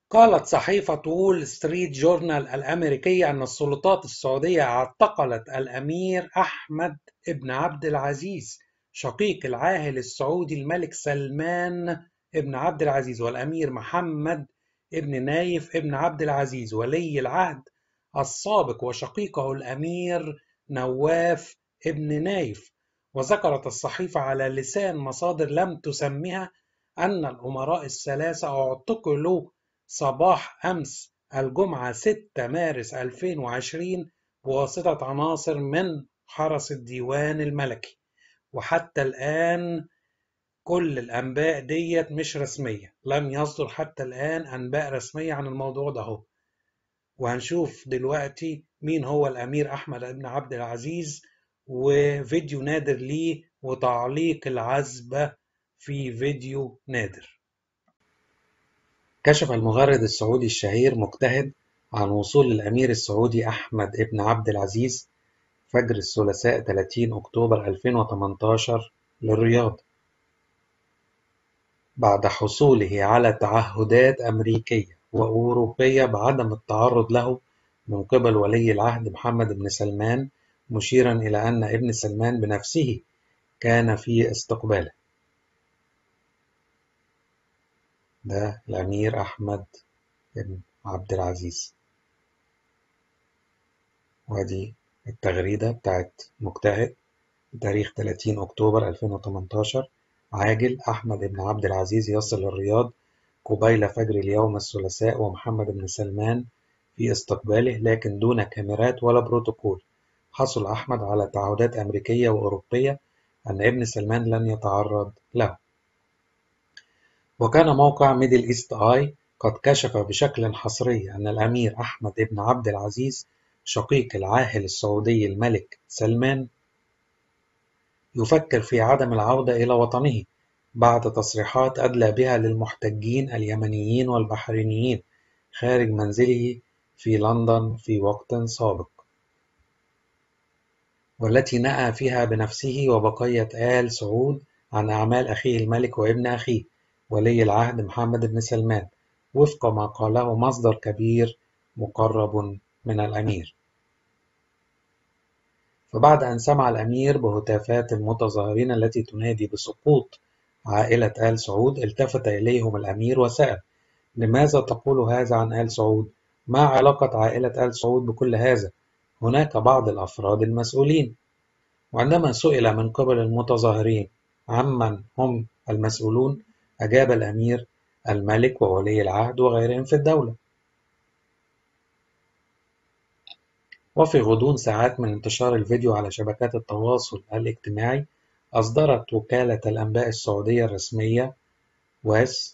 قالت صحيفة وول ستريت جورنال الأمريكية أن السلطات السعودية اعتقلت الأمير أحمد ابن عبد العزيز شقيق العاهل السعودي الملك سلمان ابن عبد العزيز والأمير محمد ابن نايف ابن عبد العزيز ولي العهد السابق وشقيقه الأمير نواف ابن نايف. وذكرت الصحيفة على لسان مصادر لم تسمها أن الأمراء الثلاثة اعتقلوا صباح أمس الجمعة 6 مارس 2020 بواسطة عناصر من حرس الديوان الملكي. وحتى الآن كل الأنباء ديت مش رسمية، لم يصدر حتى الآن أنباء رسمية عن الموضوع ده هو. وهنشوف دلوقتي مين هو الأمير أحمد بن عبد العزيز وفيديو نادر ليه وتعليق العزبة في فيديو نادر. كشف المغرد السعودي الشهير مجتهد عن وصول الأمير السعودي أحمد بن عبد العزيز فجر الثلاثاء 30 أكتوبر 2018 للرياض بعد حصوله على تعهدات أمريكية وأوروبية بعدم التعرض له من قبل ولي العهد محمد بن سلمان، مشيرا إلى أن ابن سلمان بنفسه كان في استقباله. ده الأمير أحمد بن عبد العزيز، وادي التغريدة بتاعت مجتهد بتاريخ 30 أكتوبر 2018. عاجل: أحمد بن عبد العزيز يصل الرياض قبيل فجر اليوم الثلاثاء ومحمد بن سلمان في استقباله لكن دون كاميرات ولا بروتوكول. حصل أحمد على تعهدات أمريكية وأوروبية أن ابن سلمان لن يتعرض له. وكان موقع ميدل إيست آي قد كشف بشكل حصري أن الأمير أحمد بن عبد العزيز شقيق العاهل السعودي الملك سلمان يفكر في عدم العودة إلى وطنه بعد تصريحات أدلى بها للمحتجين اليمنيين والبحرينيين خارج منزله في لندن في وقت سابق، والتي نأى فيها بنفسه وبقية آل سعود عن أعمال أخيه الملك وابن أخيه ولي العهد محمد بن سلمان وفق ما قاله مصدر كبير مقرب من الأمير. فبعد أن سمع الأمير بهتافات المتظاهرين التي تنادي بسقوط عائلة آل سعود التفت إليهم الأمير وسأل: لماذا تقول هذا عن آل سعود؟ ما علاقة عائلة آل سعود بكل هذا؟ هناك بعض الأفراد المسؤولين. وعندما سئل من قبل المتظاهرين عمن هم المسؤولون أجاب الأمير: الملك وولي العهد وغيرهم في الدولة. وفي غضون ساعات من انتشار الفيديو على شبكات التواصل الاجتماعي أصدرت وكالة الأنباء السعودية الرسمية واس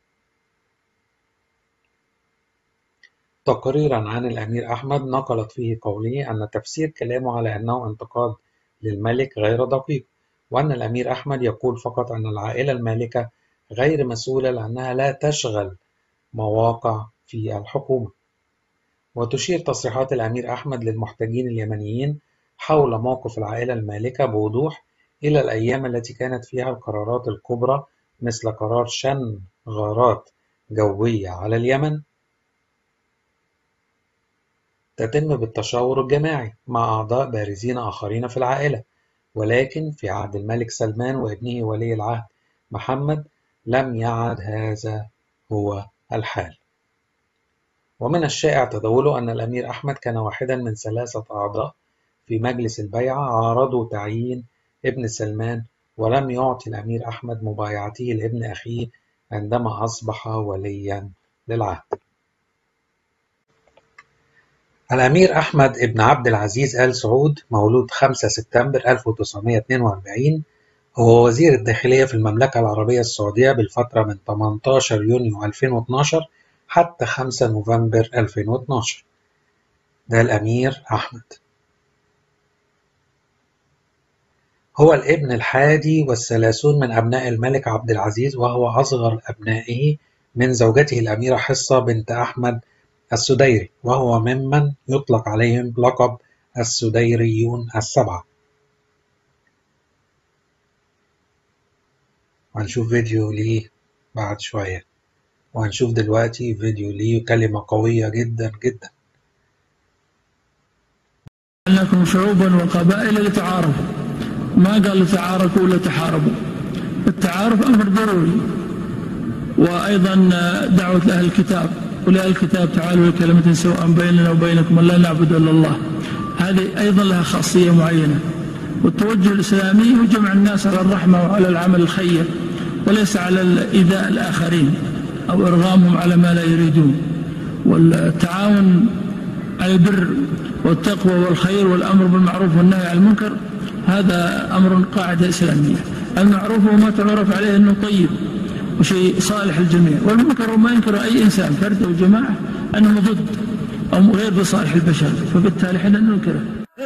تقريرا عن الأمير أحمد نقلت فيه قوله أن تفسير كلامه على أنه انتقاد للملك غير دقيق، وأن الأمير أحمد يقول فقط أن العائلة المالكة غير مسؤولة لأنها لا تشغل مواقع في الحكومة. وتشير تصريحات الأمير أحمد للمحتجين اليمنيين حول موقف العائلة المالكة بوضوح إلى الأيام التي كانت فيها القرارات الكبرى مثل قرار شن غارات جوية على اليمن تتم بالتشاور الجماعي مع أعضاء بارزين آخرين في العائلة، ولكن في عهد الملك سلمان وابنه ولي العهد محمد لم يعد هذا هو الحال. ومن الشائع تداوله أن الأمير أحمد كان واحدا من 3 أعضاء في مجلس البيعة عارضوا تعيين ابن سلمان، ولم يعطي الأمير أحمد مبايعته لابن أخيه عندما أصبح وليا للعهد. الأمير أحمد بن عبد العزيز آل سعود مولود 5 سبتمبر 1942 هو وزير الداخلية في المملكة العربية السعودية بالفترة من 18 يونيو 2012 حتى 5 نوفمبر 2012. ده الأمير أحمد. هو الابن ال11 من أبناء الملك عبد العزيز، وهو أصغر أبنائه من زوجته الأميرة حصة بنت أحمد السديري، وهو ممن يطلق عليهم لقب السديريون ال7. هنشوف فيديو ليه بعد شوية. وهنشوف دلوقتي فيديو ليه كلمة قوية جدا جدا. أنكم شعوبا وقبائل لتعارفوا، ما قال لتعاركوا ولا تحاربوا. التعارف أمر ضروري. وأيضا دعوة لأهل الكتاب، ولأهل الكتاب تعالوا لكلمة سواء بيننا وبينكم أن لا نعبد إلا الله، هذه أيضا لها خاصية معينة. والتوجه الإسلامي هو جمع الناس على الرحمة وعلى العمل الخير، وليس على إيذاء الآخرين أو إرغامهم على ما لا يريدون. والتعاون على البر والتقوى والخير والأمر بالمعروف والنهي عن المنكر، هذا أمر قاعدة إسلامية. المعروف هو ما تعرف عليه أنه طيب وشيء صالح الجميع، والمنكر ما ينكر أي إنسان فرد أو جماعة أنه ضد أو غير بصالح البشر، فبالتالي حنا ننكره.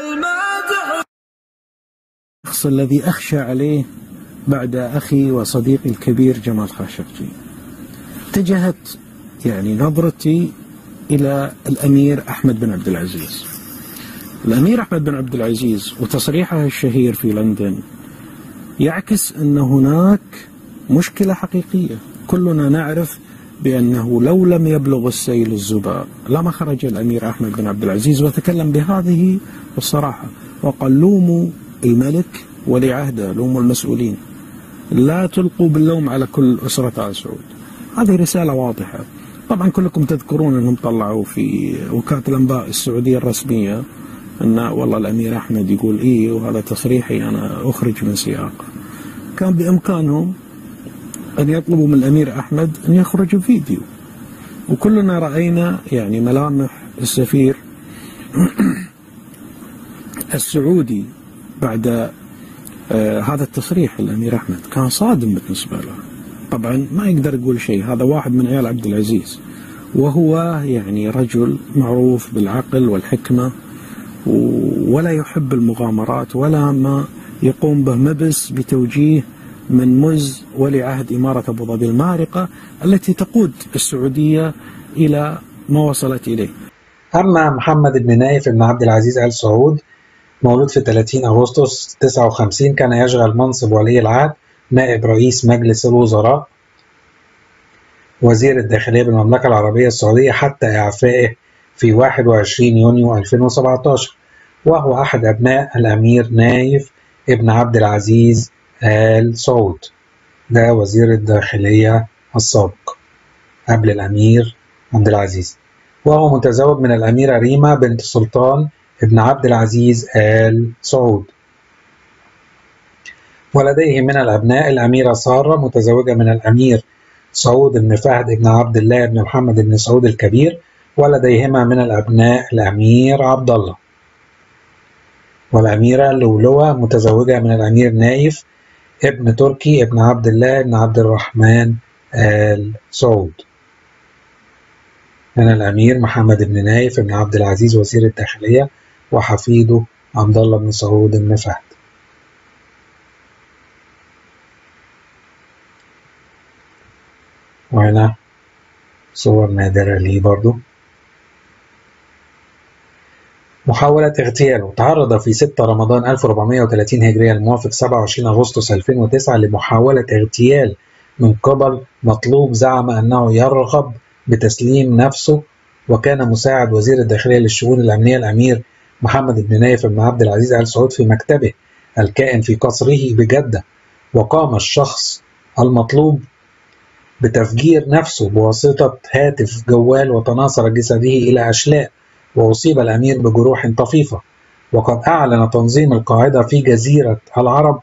الشخص الذي أخشى عليه بعد أخي وصديقي الكبير جمال خاشقجي، اتجهت نظرتي إلى الأمير أحمد بن عبد العزيز. الأمير أحمد بن عبد العزيز وتصريحه الشهير في لندن يعكس أن هناك مشكلة حقيقية. كلنا نعرف بأنه لو لم يبلغ السيل الزباء لما خرج الأمير أحمد بن عبد العزيز وتكلم بهذه الصراحة وقال: لوموا الملك ولي عهده، لوموا المسؤولين، لا تلقوا باللوم على كل أسرة آل سعود. هذه رسالة واضحة. طبعا كلكم تذكرون أنهم طلعوا في وكالة الأنباء السعودية الرسمية أن والله الأمير أحمد يقول إيه وهذا تصريحي أنا أخرج من سياقه. كان بإمكانهم أن يطلبوا من الأمير أحمد أن يخرج فيديو، وكلنا رأينا ملامح السفير السعودي بعد هذا التصريح. الأمير أحمد كان صادم بالنسبة له. طبعا ما يقدر يقول شيء، هذا واحد من عيال عبد العزيز، وهو رجل معروف بالعقل والحكمة، ولا يحب المغامرات ولا ما يقوم به مبس بتوجيه من مز ولي عهد إمارة أبو ظبي المارقة التي تقود السعودية إلى ما وصلت إليه. أما محمد بن نايف بن عبد العزيز آل سعود، مولود في 30 أغسطس 59، كان يشغل منصب ولي العهد، نائب رئيس مجلس الوزراء، وزير الداخلية بالمملكة العربية السعودية حتى إعفائه في 21 يونيو 2017، وهو أحد أبناء الأمير نايف ابن عبد العزيز آل سعود، ده وزير الداخلية السابق قبل الأمير عبد العزيز، وهو متزوج من الأميرة ريما بنت سلطان ابن عبد العزيز آل سعود. ولديه من الأبناء الأميرة سارة متزوجة من الأمير سعود بن فهد بن عبد الله بن محمد بن سعود الكبير، ولديهما من الأبناء الأمير عبد الله. والأميرة لؤلؤة متزوجة من الأمير نايف ابن تركي ابن عبد الله بن عبد الرحمن آل سعود. من الأمير محمد بن نايف بن عبد العزيز وزير الداخلية، وحفيده عبد الله بن سعود بن فهد. وهنا صور نادرة ليه برضو. محاولة اغتياله: تعرض في 6 رمضان 1430 هجرية الموافق 27 أغسطس 2009 لمحاولة اغتيال من قبل مطلوب زعم أنه يرغب بتسليم نفسه، وكان مساعد وزير الداخلية للشؤون الأمنية الأمير محمد بن نايف بن عبد العزيز آل سعود في مكتبه الكائن في قصره بجدة. وقام الشخص المطلوب بتفجير نفسه بواسطة هاتف جوال، وتناثر جسده إلى أشلاء، وأصيب الأمير بجروح طفيفة. وقد أعلن تنظيم القاعدة في جزيرة العرب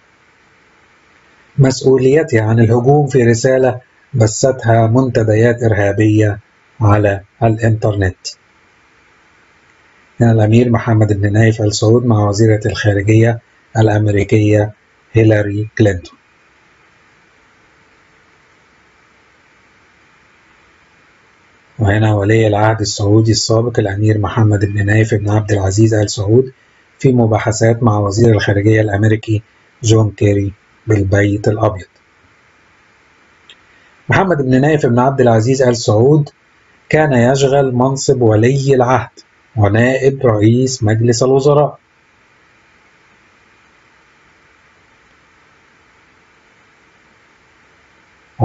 مسؤوليته عن الهجوم في رسالة بثتها منتديات إرهابية على الإنترنت. من الأمير محمد بن نايف آل سعود مع وزيرة الخارجية الأمريكية هيلاري كلينتون. وهنا ولي العهد السعودي السابق الأمير محمد بن نايف بن عبد العزيز آل سعود في مباحثات مع وزير الخارجية الأمريكي جون كيري بالبيت الأبيض. محمد بن نايف بن عبد العزيز آل سعود كان يشغل منصب ولي العهد ونائب رئيس مجلس الوزراء،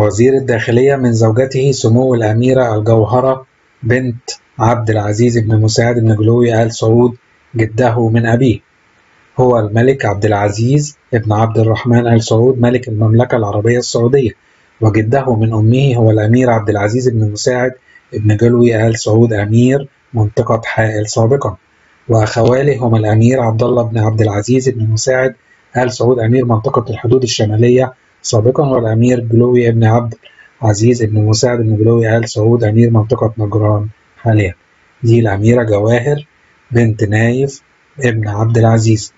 وزير الداخلية من زوجته سمو الأميرة الجوهرة بنت عبد العزيز بن مساعد بن جلوي آل سعود جده من أبيه هو الملك عبد العزيز بن عبد الرحمن آل سعود ملك المملكة العربية السعودية، وجده من أمه هو الأمير عبد العزيز بن مساعد بن جلوي آل سعود أمير منطقة حائل سابقا، وأخواله هما الأمير عبد الله بن عبد العزيز بن مساعد آل سعود أمير منطقة الحدود الشمالية سابقا، والأمير جلوي بن عبد العزيز بن مساعد بن جلوي آل سعود أمير منطقة نجران حاليا. دي الأميرة جواهر بنت نايف ابن عبد العزيز.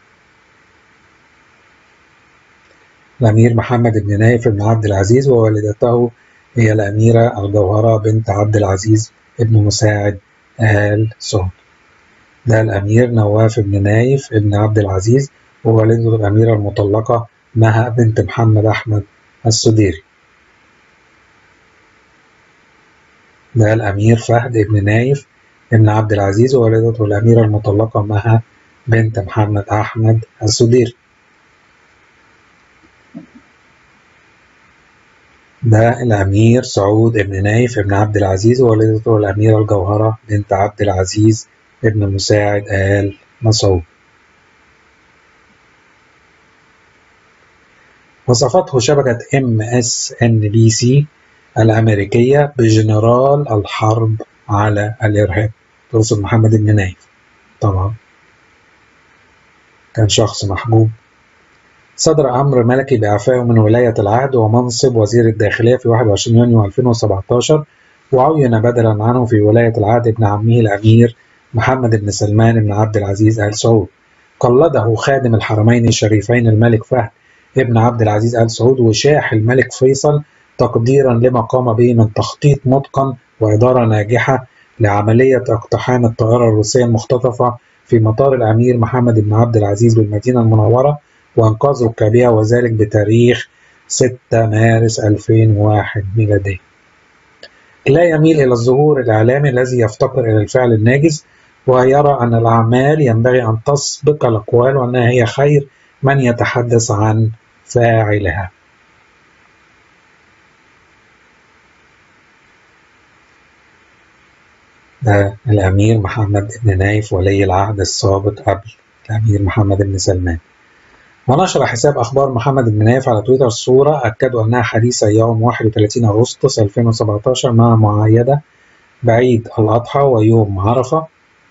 الأمير محمد بن نايف بن عبد العزيز ووالدته هي الأميرة الجوهرة بنت عبد العزيز ابن مساعد آل سعود. ده الأمير نواف بن نايف ابن عبد العزيز ووالدته الأميرة المطلقة مها بنت محمد أحمد السديري. ده الأمير فهد بن نايف ابن عبد العزيز ووالدته الأميرة المطلقة مها بنت محمد أحمد السديري. ده الأمير سعود بن نايف ابن عبد العزيز ووالدته الأميرة الجوهرة بنت عبد العزيز ابن مساعد آل مسعود. وصفته شبكة MSNBC الأمريكية بجنرال الحرب على الإرهاب، تقصد محمد بن نايف طبعا، كان شخص محبوب. صدر أمر ملكي بإعفائه من ولاية العهد ومنصب وزير الداخلية في 21 يونيو 2017، وعين بدلا عنه في ولاية العهد ابن عمه الأمير محمد بن سلمان بن عبد العزيز آل سعود. قلده خادم الحرمين الشريفين الملك فهد ابن عبد العزيز آل سعود وشاح الملك فيصل تقديرا لما قام به من تخطيط متقن وإدارة ناجحة لعملية اقتحام الطائرة الروسية المختطفة في مطار الأمير محمد بن عبد العزيز بالمدينة المنورة وإنقاذ ركابها، وذلك بتاريخ 6 مارس 2001 ميلادي. لا يميل إلى الظهور الإعلامي الذي يفتقر إلى الفعل الناجز، ويرى أن الأعمال ينبغي أن تسبق الأقوال وأنها هي خير من يتحدث عن فاعلها. ده الأمير محمد بن نايف ولي العهد السابق قبل الأمير محمد بن سلمان. ونشر حساب أخبار محمد بن نايف على تويتر صورة أكدوا أنها حديثة يوم 31 أغسطس 2017 مع معايدة بعيد الأضحى ويوم عرفة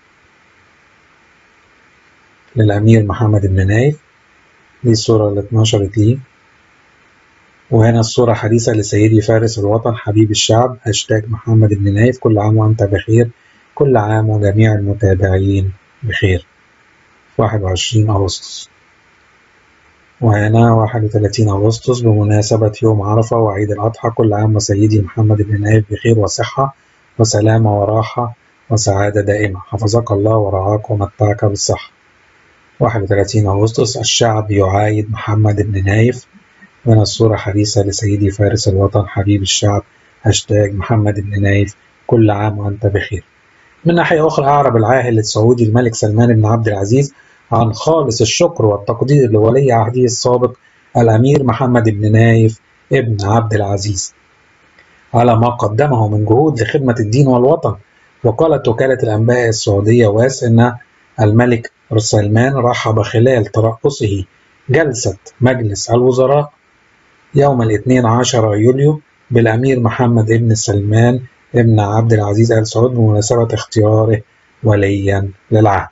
للأمير محمد بن نايف. دي الصورة اللي اتنشرت ليه. وهنا الصورة حديثة لسيدي فارس الوطن حبيب الشعب #محمد بن نايف، كل عام وأنت بخير، كل عام وجميع المتابعين بخير. 21 أغسطس. وهنا 31 أغسطس بمناسبة يوم عرفة وعيد الأضحى، كل عام وسيدي محمد بن نايف بخير وصحة وسلامة وراحة وسعادة دائمة، حفظك الله ورعاك ومتعك بالصحة. 31 أغسطس الشعب يعايد محمد بن نايف. من الصورة حديثة لسيدي فارس الوطن حبيب الشعب #محمد بن نايف، كل عام وأنت بخير. من ناحية أخرى أعرب العاهل السعودي الملك سلمان بن عبد العزيز عن خالص الشكر والتقدير لولي عهده السابق الأمير محمد بن نايف ابن عبد العزيز على ما قدمه من جهود لخدمة الدين والوطن. وقالت وكالة الأنباء السعودية واس أن الملك سلمان رحب خلال ترأسه جلسة مجلس الوزراء يوم 12 يوليو بالأمير محمد بن سلمان ابن عبد العزيز آل سعود بمناسبة اختياره وليا للعهد.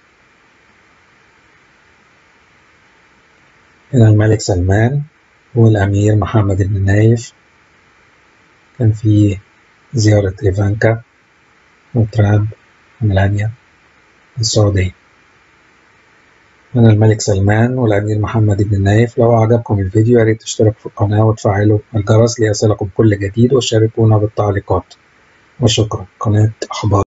هنا الملك سلمان والأمير محمد بن نايف، كان في زيارة إيفانكا وترامب وميلانيا السعودية. من الملك سلمان والأمير محمد بن نايف. لو أعجبكم الفيديو يا ريت تشتركوا في القناة وتفعلوا الجرس ليصلكم كل جديد وشاركونا بالتعليقات. وشكرا. قناة أخبار